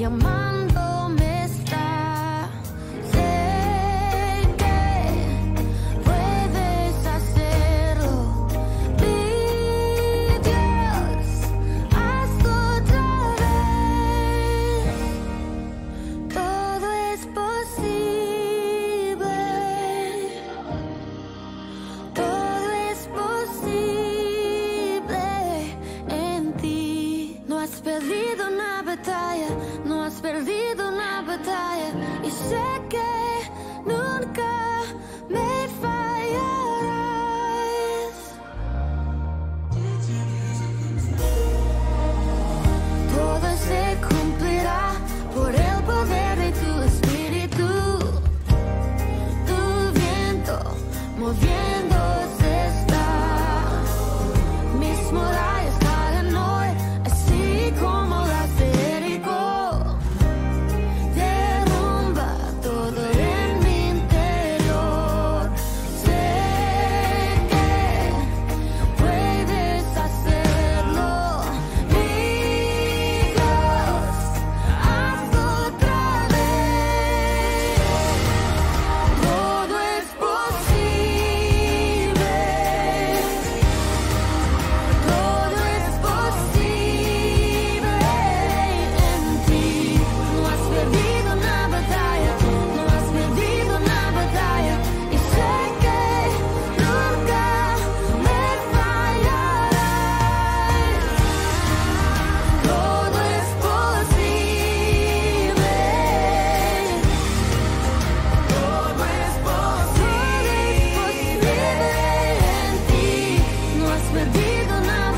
llamándome está. Sé que puedes hacerlo. Mi Dios, hazlo otra vez. Todo es posible. Todo es posible en ti. No has perdido una batalla, no has perdido una batalla. Y sé que nunca me fallarás. Todo se cumplirá por el poder de tu espíritu. Tu viento moviéndose está. Mis murallas caen hoy, así como las de Jericó. Derrumba todo en mi interior. Sé que puedes hacerlo. Mi Dios, hazlo otra vez. Todo es posible. Todo es posible en ti. No has perdido una batalla, no has perdido una batalla. Y sé que nunca me fallarás. Todo es posible. Todo es posible en ti. No has perdido una